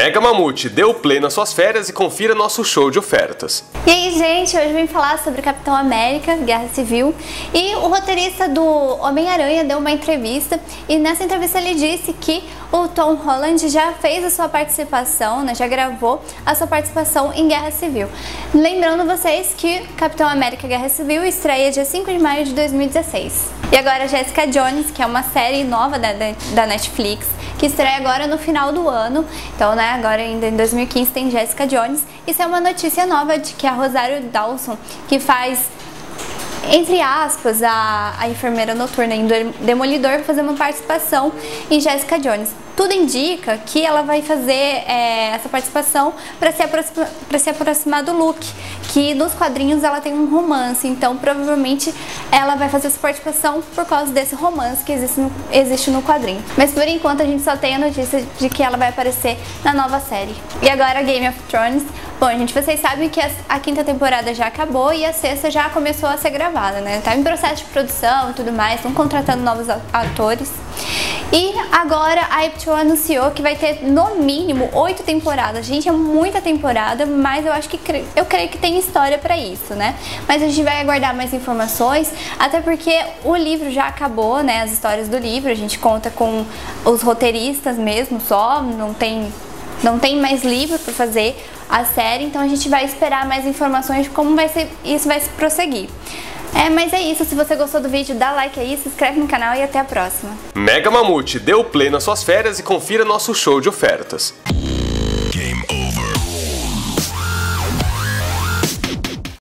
Mega Mamute, dê o play nas suas férias e confira nosso show de ofertas. E aí, gente, hoje eu vim falar sobre Capitão América, Guerra Civil, e o roteirista do Homem-Aranha deu uma entrevista e nessa entrevista ele disse que o Tom Holland já fez a sua participação, né, já gravou a sua participação em Guerra Civil. Lembrando vocês que Capitão América Guerra Civil estreia dia 5 de maio de 2016. E agora Jessica Jones, que é uma série nova da Netflix, que estreia agora no final do ano. Então, né, agora ainda em 2015 tem Jessica Jones. Isso é uma notícia nova de que a Rosário Dawson, que faz, entre aspas, a enfermeira noturna em Demolidor, vai fazer uma participação em Jessica Jones. Tudo indica que ela vai fazer essa participação para se aproximar do Luke, que nos quadrinhos ela tem um romance, então provavelmente ela vai fazer essa participação por causa desse romance que existe no quadrinho. Mas por enquanto a gente só tem a notícia de que ela vai aparecer na nova série. E agora Game of Thrones. Bom, gente, vocês sabem que a quinta temporada já acabou e a sexta já começou a ser gravada, né? Tá em processo de produção e tudo mais, estão contratando novos atores. E agora a HBO anunciou que vai ter no mínimo 8 temporadas. Gente, é muita temporada, mas eu creio que tem história pra isso, né? Mas a gente vai aguardar mais informações, até porque o livro já acabou, né? As histórias do livro, a gente conta com os roteiristas mesmo só, não tem mais livro pra fazer a série, então a gente vai esperar mais informações de como isso vai se prosseguir. Mas é isso, se você gostou do vídeo, dá like aí, se inscreve no canal e até a próxima. Mega Mamute, dê o play nas suas férias e confira nosso show de ofertas.